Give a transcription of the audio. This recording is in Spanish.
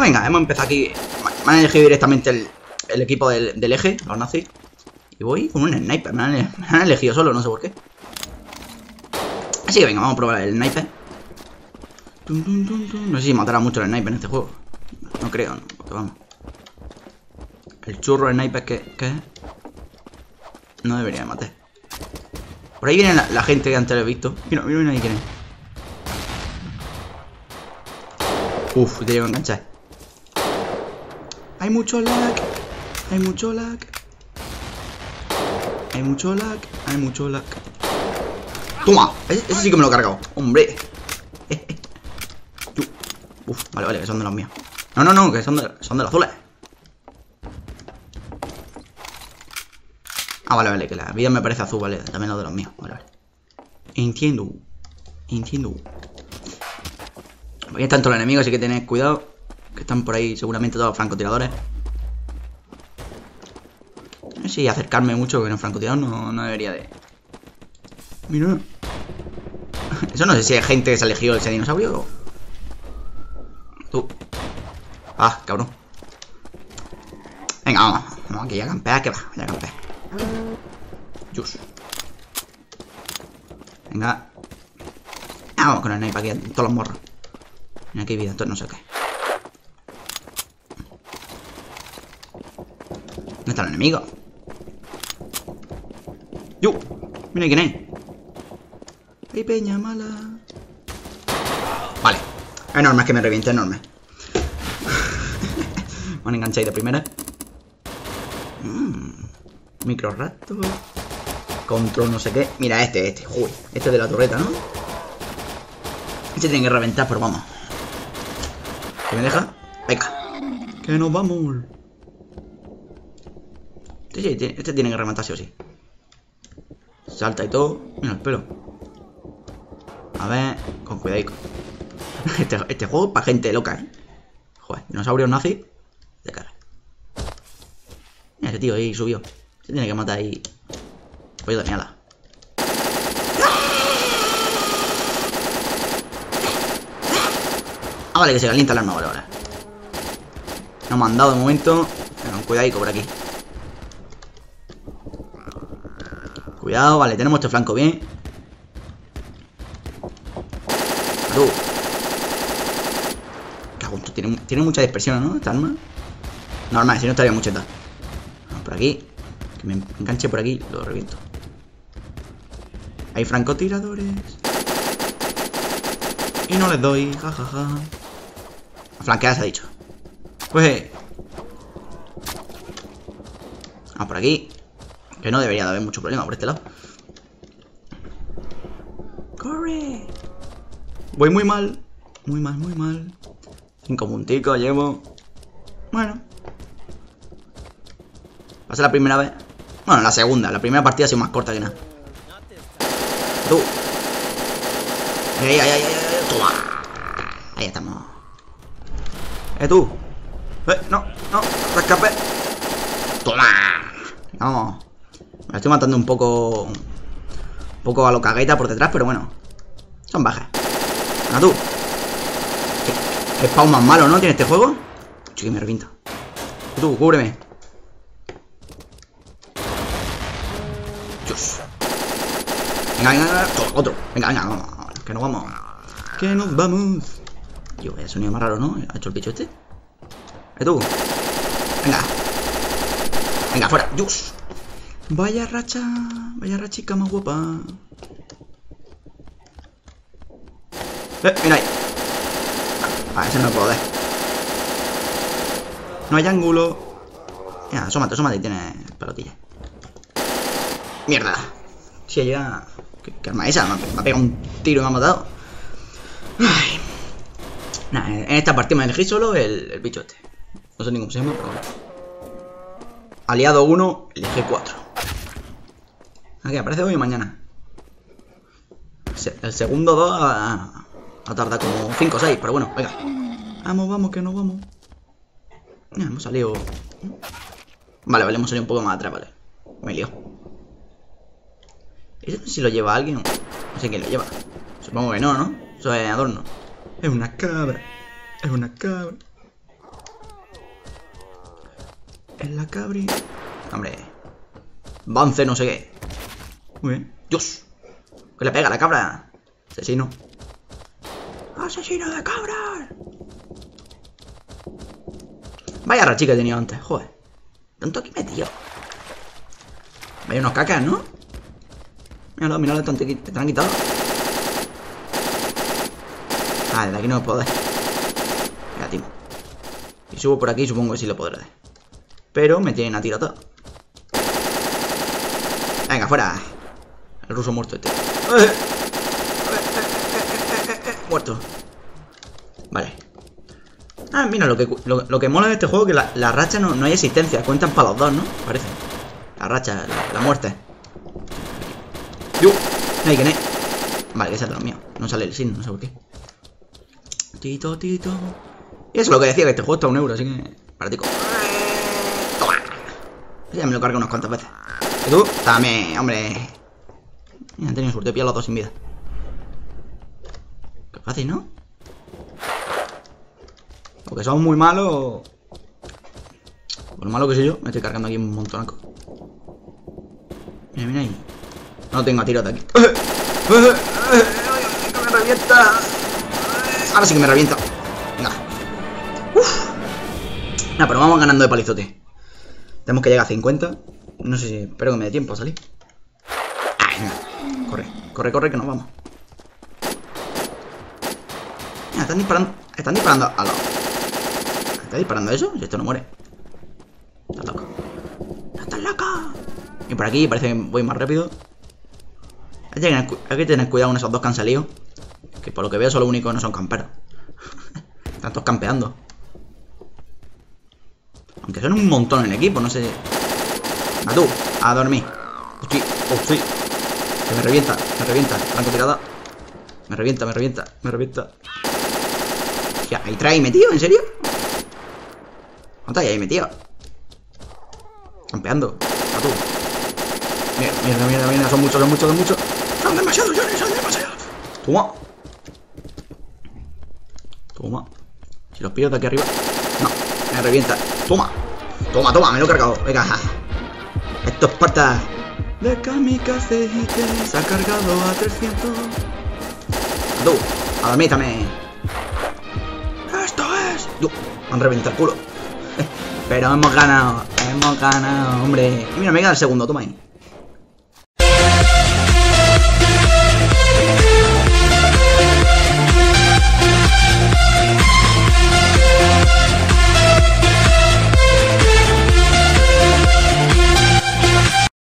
venga, hemos empezado aquí. Me han elegido directamente el equipo del eje, los nazis. Y voy con un sniper. Me han elegido solo, no sé por qué. Así que venga, vamos a probar el sniper. No sé si matará mucho el sniper en este juego. No creo, no, porque vamos. El churro sniper que no debería matar. Por ahí viene la gente que antes lo he visto. Mira, mira ahí quién es. Uf, te llevo a enganchar. Hay mucho lag. Hay mucho lag. Hay mucho lag. Hay mucho lag. ¡Toma! Ese sí que me lo he cargado. ¡Hombre! Uf, vale, que son de los míos. No, que son de los azules. Ah, vale, que la vida me parece azul, vale. También los de los míos. Vale. Entiendo. Aquí están todos los enemigos, así que tened cuidado. Que están por ahí seguramente todos los francotiradores. No sé si acercarme mucho, que no francotirador no debería de... Mira. Eso no sé si hay gente que se ha elegido ese dinosaurio. Tú. Ah, cabrón. Venga, vamos aquí a campear, que va, a campear. Just. Venga. Vamos con el sniper aquí, todos los morros. Mira aquí vida, entonces no sé qué. ¿Dónde está el enemigo? Mira quién es. ¡Ay, peña mala! Vale. Enorme, es que me reviente enorme. Me han enganchado ahí de primera. Micro rato. Control no sé qué. Mira este. Uy, este de la torreta, ¿no? Este tiene que reventar, pero vamos. ¿Qué me deja? Venga. Que nos vamos. Este tiene que rematar sí o sí. Salta y todo. Mira el pelo. A ver, con cuidado. Este juego es para gente loca, ¿eh? Joder, dinosaurios nazis. De cara. Mira ese tío ahí subió. Se tiene que matar ahí. Pollo de mi ala. Ah, vale, que se calienta el arma, vale. No me han dado de momento. Con cuidado por aquí. Cuidado, vale, tenemos este flanco bien. Tiene mucha dispersión, ¿no? Esta arma. Normal, si no estaría mucheta. Vamos por aquí. Que me enganche por aquí, lo reviento. Hay francotiradores. Y no les doy, jajaja. A flanquear se ha dicho. Pues vamos por aquí. Que no debería de haber mucho problema por este lado. ¡Corre! Voy muy mal. Muy mal. 5 punticos llevo. Bueno. Va a ser la primera vez. Bueno, la segunda. La primera partida ha sido más corta que nada. Tú. Ay. Toma. Ahí estamos. Tú. No. Escape. Toma. Vamos. Me estoy matando un poco a lo cagueta por detrás, pero bueno. Son bajas. Venga tú. ¿Qué spawn más malo, no? ¿Tiene este juego? Chico, me revienta. Tú, cúbreme. Dios. Venga. Otro. Venga, vamos. Que nos vamos. Que nos vamos. Tío, el sonido más raro, ¿no? ¿Ha hecho el bicho este? Tú. Venga, fuera. Dios. Vaya rachica más guapa. Mira ahí. Ese no lo puedo dar. No hay ángulo. Ya, asómate y tiene pelotilla. Mierda. Si llega. ¿Qué arma es esa? Me ha pegado un tiro y me ha matado. Ay. Nah, en esta partida me elegí solo el bicho este. No sé ni cómo se llama, pero bueno. Aliado 1, elige 4. Aquí aparece hoy y mañana. El segundo 2 ha tardado como 5 o 6, pero bueno, venga. Vamos, que nos vamos. Hemos salido. Vale, hemos salido un poco más atrás, vale. Me lío. ¿Eso si lo lleva alguien? No sé quién lo lleva. Supongo que no, ¿no? Eso es adorno. Es una cabra. En la cabri. Hombre. Vance no sé qué. Muy bien. Dios. Que le pega a la cabra. Asesino. Asesino de cabras. Vaya rachica he tenido antes. Joder. Tanto aquí metido. Hay unos cacas, ¿no? Míralo, míralo, te han quitado. Ah, desde aquí no puedo dar. Negativo. Y subo por aquí, supongo que sí lo podré dar. Pero me tienen a tiro todo. Venga, fuera. El ruso muerto este. Muerto. Vale. Ah, mira, lo que mola de este juego es que la racha no hay existencia. Cuentan para los dos, ¿no? Parece. La racha, la muerte. ¡Yo! ¡Ay, que no! Vale, que ese es de los míos. No sale el sin, no sé por qué. Tito, tito. Y eso es lo que decía, que este juego está a €1, así que... Baratico. ¡Toma! Ya me lo cargo unas cuantas veces. Y tú, también, hombre. Han tenido suerte, pillar los dos sin vida. Qué fácil, ¿no? O que son muy malos. Por lo malo que soy yo, me estoy cargando aquí un montonaco. Mira, mira ahí. No tengo a tiro de aquí. ¡Me revienta! Ahora sí que me revienta. Venga. Nah, pero vamos ganando de palizote. Tenemos que llegar a 50. No sé si... Espero que me dé tiempo a salir. Ay, venga. Corre, corre, corre, que nos vamos. Mira, están disparando. Están disparando a los... ¿Está disparando eso? Si esto no muere. Estás loco. ¡Estás loco! Y por aquí parece que voy más rápido. Hay que tener cuidado con esos dos que han salido. Que por lo que veo son los únicos que no son camperos. Están todos campeando. Aunque son un montón en equipo, no sé. A tú, a dormir. Hostia, hostia. Que me revienta, francotirada. Me revienta. Hostia, ahí trae metido, ¿en serio? ¿Cuánto hay ahí metido? Campeando. A tú. Mira, son muchos. Son demasiados, Johnny, son demasiados. Toma. Si los pillo de aquí arriba. No, me revienta. Toma, me lo he cargado. Venga. Esto es Esparta. De kamikaze se ha cargado a 300. Tú, a dormir también. Esto es. Me han reventado el culo. Pero hemos ganado, hombre. Y mira, me queda el segundo, toma ahí.